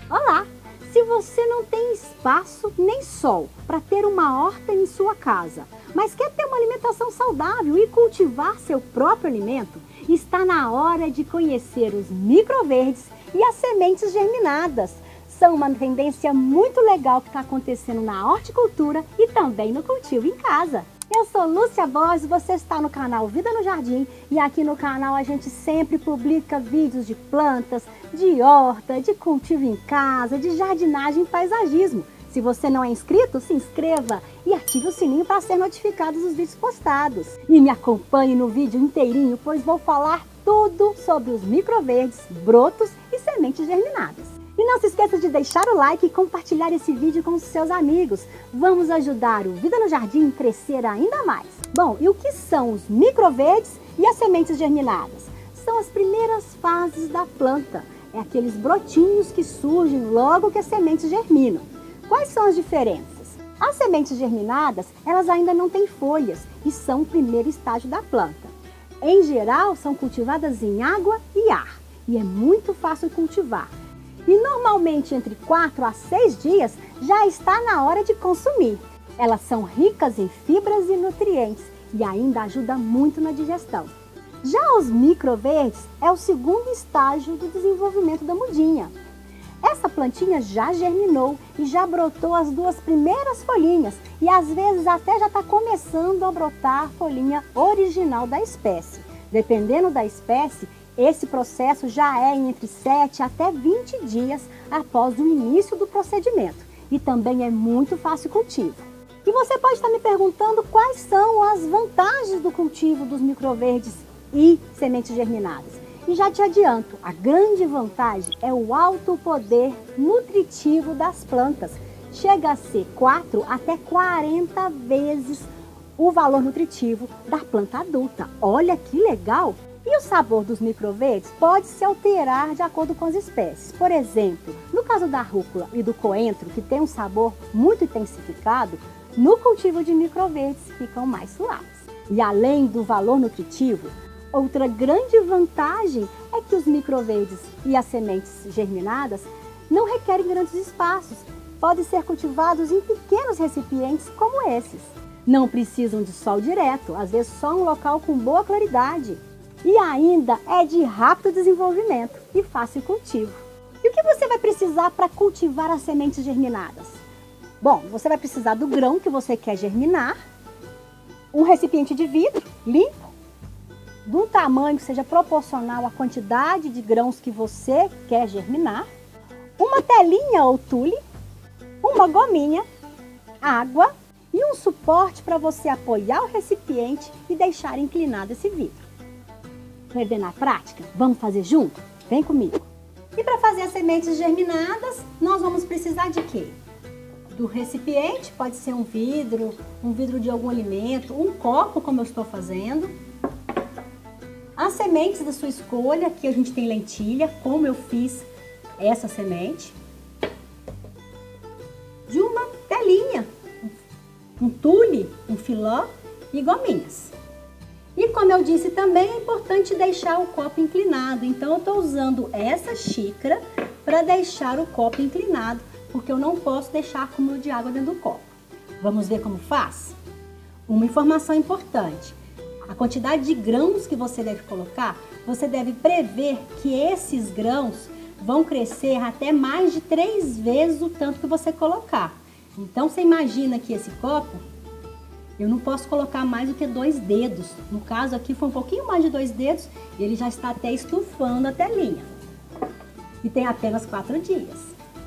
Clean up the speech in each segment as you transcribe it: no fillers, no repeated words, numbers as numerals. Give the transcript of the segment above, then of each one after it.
Olá! Se você não tem espaço nem sol para ter uma horta em sua casa, mas quer ter uma alimentação saudável e cultivar seu próprio alimento, está na hora de conhecer os microverdes e as sementes germinadas. São uma tendência muito legal que está acontecendo na horticultura e também no cultivo em casa. Eu sou Lúcia Borges, você está no canal Vida no Jardim e aqui no canal a gente sempre publica vídeos de plantas, de horta, de cultivo em casa, de jardinagem e paisagismo. Se você não é inscrito, se inscreva e ative o sininho para ser notificado dos vídeos postados. E me acompanhe no vídeo inteirinho, pois vou falar tudo sobre os microverdes, brotos e sementes germinadas. E não se esqueça de deixar o like e compartilhar esse vídeo com os seus amigos. Vamos ajudar o Vida no Jardim a crescer ainda mais. Bom, e o que são os microverdes e as sementes germinadas? São as primeiras fases da planta. É aqueles brotinhos que surgem logo que as sementes germinam. Quais são as diferenças? As sementes germinadas, elas ainda não têm folhas e são o primeiro estágio da planta. Em geral, são cultivadas em água e ar e é muito fácil cultivar. E normalmente entre 4 a 6 dias já está na hora de consumir. Elas são ricas em fibras e nutrientes e ainda ajudam muito na digestão. Já os microverdes é o segundo estágio do desenvolvimento da mudinha. Essa plantinha já germinou e já brotou as duas primeiras folhinhas e às vezes até já está começando a brotar a folhinha original da espécie. Dependendo da espécie, esse processo já é entre 7 até 20 dias após o início do procedimento e também é muito fácil cultivo. E você pode estar me perguntando quais são as vantagens do cultivo dos microverdes e sementes germinadas. E já te adianto, a grande vantagem é o alto poder nutritivo das plantas. Chega a ser 4 até 40 vezes o valor nutritivo da planta adulta. Olha que legal! E o sabor dos microverdes pode se alterar de acordo com as espécies. Por exemplo, no caso da rúcula e do coentro, que tem um sabor muito intensificado, no cultivo de microverdes ficam mais suaves. E além do valor nutritivo, outra grande vantagem é que os microverdes e as sementes germinadas não requerem grandes espaços. Podem ser cultivados em pequenos recipientes como esses. Não precisam de sol direto, às vezes só um local com boa claridade. E ainda é de rápido desenvolvimento e fácil cultivo. E o que você vai precisar para cultivar as sementes germinadas? Bom, você vai precisar do grão que você quer germinar, um recipiente de vidro limpo, de um tamanho que seja proporcional à quantidade de grãos que você quer germinar, uma telinha ou tule, uma gominha, água e um suporte para você apoiar o recipiente e deixar inclinado esse vidro. Quer ver na prática? Vamos fazer junto? Vem comigo! E para fazer as sementes germinadas, nós vamos precisar de quê? Do recipiente, pode ser um vidro de algum alimento, um copo, como eu estou fazendo. As sementes da sua escolha, aqui a gente tem lentilha, como eu fiz essa semente. De uma telinha, um tule, um filó e gominhas. E como eu disse também, é importante deixar o copo inclinado. Então eu estou usando essa xícara para deixar o copo inclinado, porque eu não posso deixar acúmulo de água dentro do copo. Vamos ver como faz? Uma informação importante. A quantidade de grãos que você deve colocar, você deve prever que esses grãos vão crescer até mais de 3 vezes o tanto que você colocar. Então você imagina que esse copo, eu não posso colocar mais do que 2 dedos. No caso aqui foi um pouquinho mais de 2 dedos e ele já está até estufando a telinha. E tem apenas 4 dias.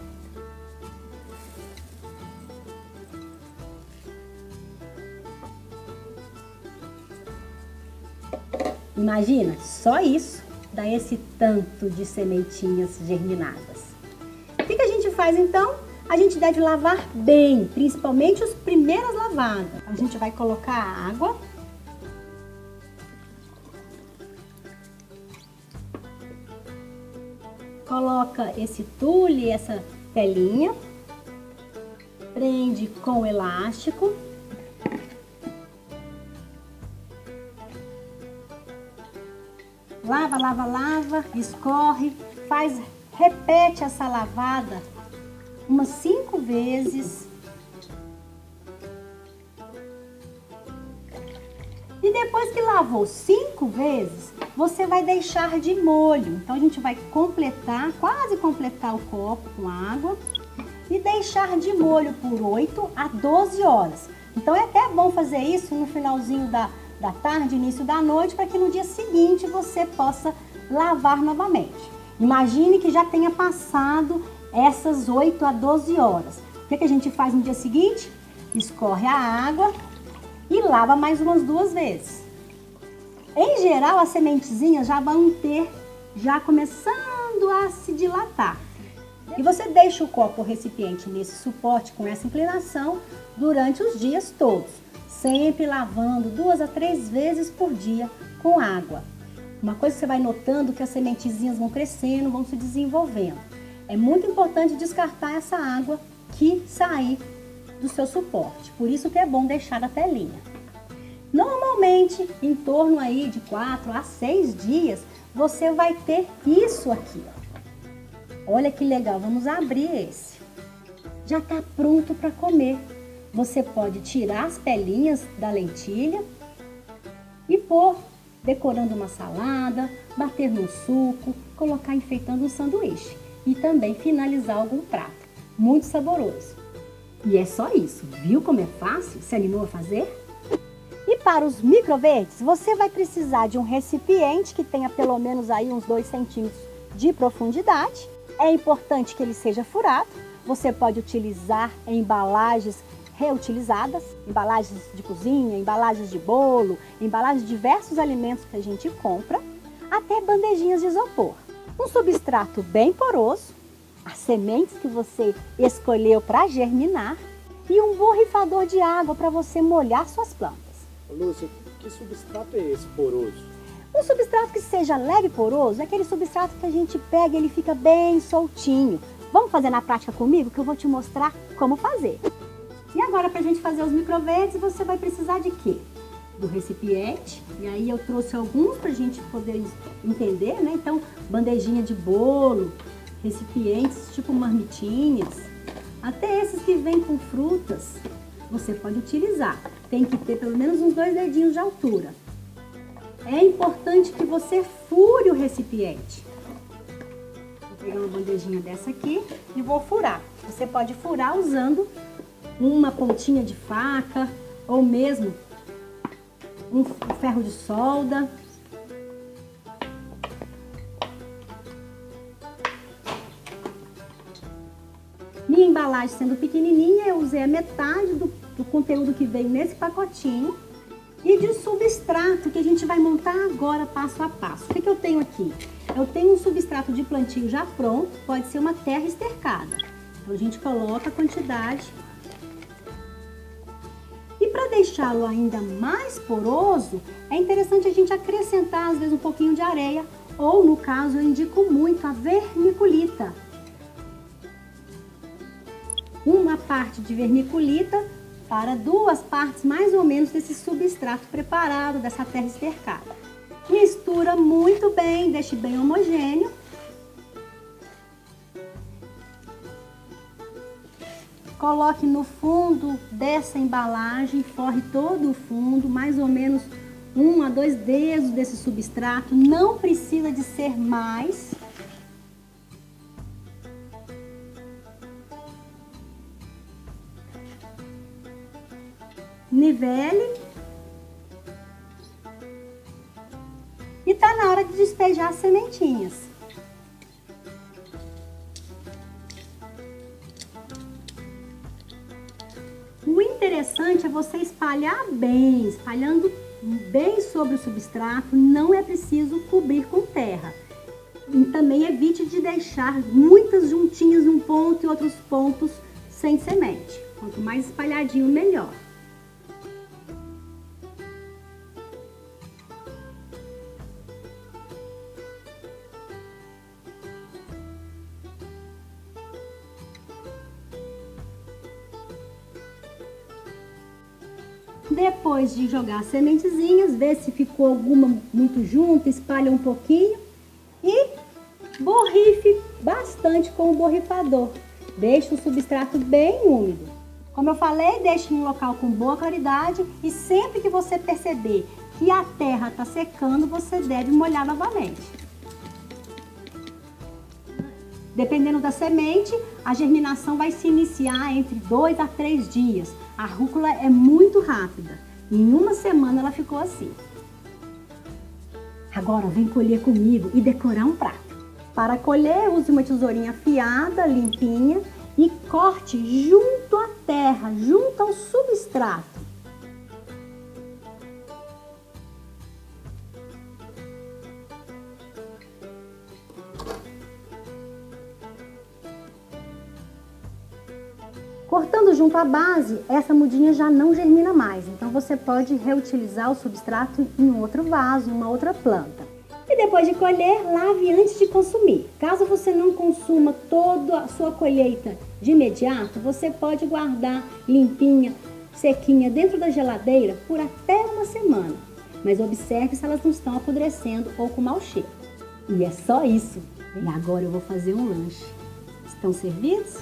Imagina, só isso dá esse tanto de sementinhas germinadas. O que a gente faz então? A gente deve lavar bem, principalmente as primeiras lavadas. A gente vai colocar a água. Coloca esse tule, essa telinha. Prende com o elástico. Lava, lava, lava, escorre, faz repete essa lavada umas 5 vezes. E depois que lavou 5 vezes, você vai deixar de molho. Então a gente vai completar, quase completar o copo com água e deixar de molho por 8 a 12 horas. Então é até bom fazer isso no finalzinho da tarde, início da noite, para que no dia seguinte você possa lavar novamente. Imagine que já tenha passado essas 8 a 12 horas. O que a gente faz no dia seguinte? Escorre a água e lava mais umas 2 vezes. Em geral, as sementezinhas já vão já começando a se dilatar. E você deixa o copo ou recipiente nesse suporte com essa inclinação durante os dias todos, sempre lavando 2 a 3 vezes por dia com água. Uma coisa que você vai notando que as sementezinhas vão crescendo, vão se desenvolvendo. É muito importante descartar essa água que sair do seu suporte, por isso que é bom deixar a telinha. Normalmente, em torno aí de 4 a 6 dias, você vai ter isso aqui, ó. Olha que legal, vamos abrir esse. Já está pronto para comer. Você pode tirar as pelinhas da lentilha e pôr decorando uma salada, bater no suco, colocar enfeitando um sanduíche e também finalizar algum prato. Muito saboroso. E é só isso, viu como é fácil? Se animou a fazer? E para os microverdes, você vai precisar de um recipiente que tenha pelo menos aí uns 2 centímetros de profundidade. É importante que ele seja furado. Você pode utilizar embalagens reutilizadas, embalagens de cozinha, embalagens de bolo, embalagens de diversos alimentos que a gente compra, até bandejinhas de isopor. Um substrato bem poroso, as sementes que você escolheu para germinar e um borrifador de água para você molhar suas plantas. Lúcia, que substrato é esse poroso? Um substrato que seja leve e poroso é aquele substrato que a gente pega e ele fica bem soltinho. Vamos fazer na prática comigo que eu vou te mostrar como fazer. E agora, para a gente fazer os microverdes, você vai precisar de quê? Do recipiente, e aí eu trouxe alguns para a gente poder entender, né? Então, bandejinha de bolo, recipientes tipo marmitinhas, até esses que vêm com frutas, você pode utilizar. Tem que ter pelo menos uns 2 dedinhos de altura. É importante que você fure o recipiente. Vou pegar uma bandejinha dessa aqui e vou furar. Você pode furar usando uma pontinha de faca ou mesmo um ferro de solda. Minha embalagem sendo pequenininha, eu usei a metade do conteúdo que veio nesse pacotinho e de substrato que a gente vai montar agora passo a passo. O que eu tenho aqui? Eu tenho um substrato de plantio já pronto, pode ser uma terra estercada. Então a gente coloca a quantidade. E para deixá-lo ainda mais poroso, é interessante a gente acrescentar às vezes um pouquinho de areia, ou no caso eu indico muito a vermiculita. Uma parte de vermiculita para 2 partes mais ou menos desse substrato preparado, dessa terra estercada. Mistura muito bem, deixe bem homogêneo. Coloque no fundo dessa embalagem, forre todo o fundo, mais ou menos 1 a 2 dedos desse substrato, não precisa de ser mais. Nivele. E tá na hora de despejar as sementinhas. O interessante é você espalhar bem, espalhando bem sobre o substrato, não é preciso cobrir com terra. E também evite de deixar muitas juntinhas em um ponto e outros pontos sem semente. Quanto mais espalhadinho, melhor. Depois de jogar as sementezinhas, ver se ficou alguma muito junto, espalha um pouquinho e Borrife bastante com o borrifador. Deixe o substrato bem úmido. Como eu falei, deixe em um local com boa claridade e sempre que você perceber que a terra está secando, você deve molhar novamente. Dependendo da semente, a germinação vai se iniciar entre 2 a 3 dias. A rúcula é muito rápida. Em uma semana ela ficou assim. Agora vem colher comigo e decorar um prato. Para colher, use uma tesourinha afiada, limpinha e corte junto à terra, junto ao substrato. Cortando junto à base, essa mudinha já não germina mais, então você pode reutilizar o substrato em outro vaso, uma outra planta. E depois de colher, lave antes de consumir. Caso você não consuma toda a sua colheita de imediato, você pode guardar limpinha, sequinha dentro da geladeira por até uma semana. Mas observe se elas não estão apodrecendo ou com mau cheiro. E é só isso. E agora eu vou fazer um lanche. Estão servidos?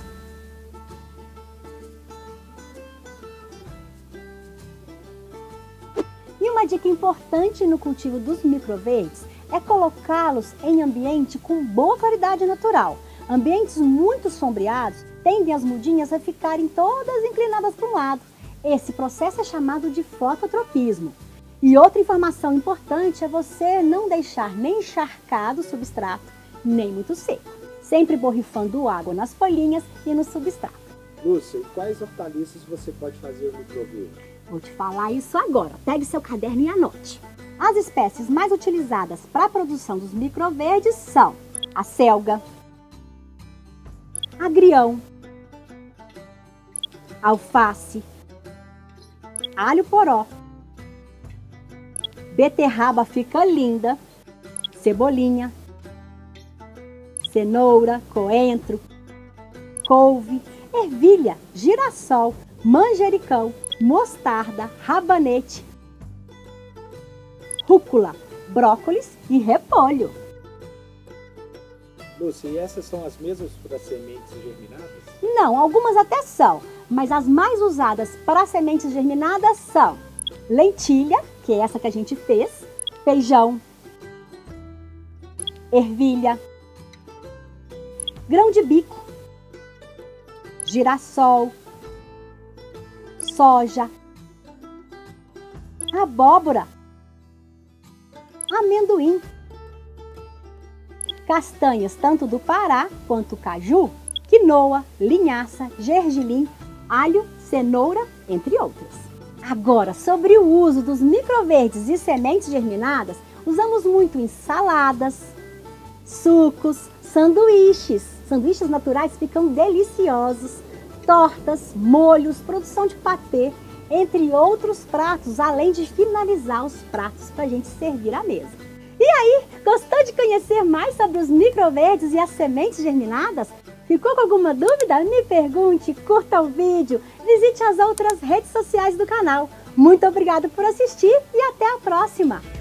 E uma dica importante no cultivo dos microverdes é colocá-los em ambiente com boa claridade natural. Ambientes muito sombreados tendem as mudinhas a ficarem todas inclinadas para um lado. Esse processo é chamado de fototropismo. E outra informação importante é você não deixar nem encharcado o substrato, nem muito seco. Sempre borrifando água nas folhinhas e no substrato. Lúcia, e quais hortaliças você pode fazer no microverde? Vou te falar isso agora. Pegue seu caderno e anote. As espécies mais utilizadas para a produção dos microverdes são a selga, agrião, alface, alho poró, beterraba fica linda, cebolinha, cenoura, coentro, couve, ervilha, girassol, manjericão, mostarda, rabanete, rúcula, brócolis e repolho. Lúcia, e essas são as mesmas para sementes germinadas? Não, algumas até são, mas as mais usadas para sementes germinadas são lentilha, que é essa que a gente fez, feijão, ervilha, grão de bico, girassol, soja, abóbora, amendoim, castanhas tanto do Pará quanto caju, quinoa, linhaça, gergelim, alho, cenoura, entre outras. Agora, sobre o uso dos microverdes e sementes germinadas, usamos muito em saladas, sucos, sanduíches. Sanduíches naturais ficam deliciosos, tortas, molhos, produção de patê, entre outros pratos, além de finalizar os pratos para a gente servir à mesa. E aí, gostou de conhecer mais sobre os microverdes e as sementes germinadas? Ficou com alguma dúvida? Me pergunte, curta o vídeo, visite as outras redes sociais do canal. Muito obrigada por assistir e até a próxima!